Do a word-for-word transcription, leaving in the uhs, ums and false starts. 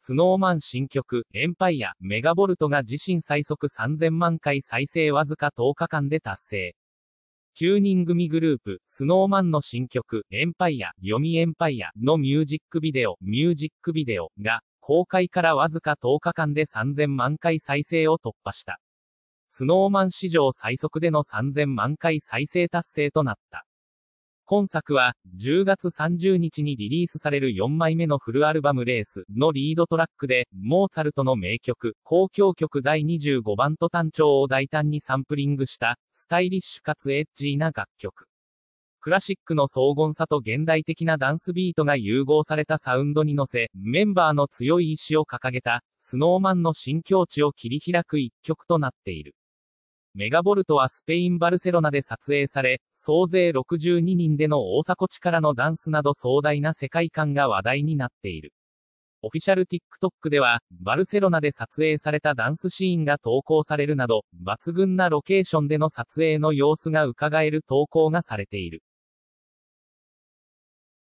スノーマン新曲、エンパイア、メガボルトが自身最速さんぜんまんかい再生わずかとおかかんで達成。きゅうにん組グループ、スノーマンの新曲、エンパイア、読みエンパイアのミュージックビデオ、ミュージックビデオが、公開からわずかとおかかんでさんぜんまんかい再生を突破した。スノーマン史上最速でのさんぜんまんかい再生達成となった。今作は、じゅうがつさんじゅうにちにリリースされるよんまいめのフルアルバムレースのリードトラックで、モーツァルトの名曲、交響曲だいにじゅうごばんと単調を大胆にサンプリングした、スタイリッシュかつエッジーな楽曲。クラシックの荘厳さと現代的なダンスビートが融合されたサウンドに乗せ、メンバーの強い意志を掲げた、スノーマンの新境地を切り開く一曲となっている。メガボルトはスペイン・バルセロナで撮影され、総勢ろくじゅうににんでの大迫力のダンスなど壮大な世界観が話題になっている。オフィシャル TikTok では、バルセロナで撮影されたダンスシーンが投稿されるなど、抜群なロケーションでの撮影の様子が伺える投稿がされている。